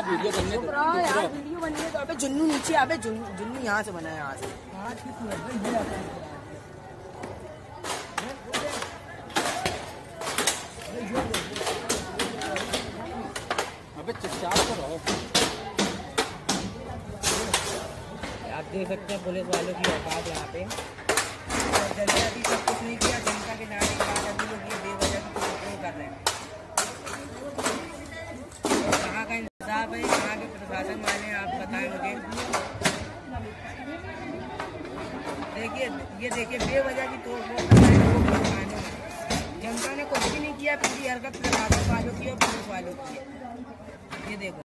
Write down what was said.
Video बनने दो यार, वीडियो बन रही है तो अबे जुन्नू नीचे, अबे जुन्नू यहाँ से बना है, यहाँ से। अबे चुपचाप तो रहो। आप देख सकते हैं पुलिस वालों की औकात यहाँ पे। और जल्दी सब कुछ नहीं किया, जनता के जाने के बाद अभी लोग ये बेवजह की तोड़फोड़ कर रहे हैं। कहाँ का इंसाफ है, कहाँ के प्रशासन वाले हैं, आप बताएं मुझे। देखिए, ये देखिए बेवजह की तोड़फोड़ कर रहे हैं। जनता ने कुछ भी नहीं किया, फिर भी हरकत प्रशासन वालों की और पुलिस वालों की है। ये देखो।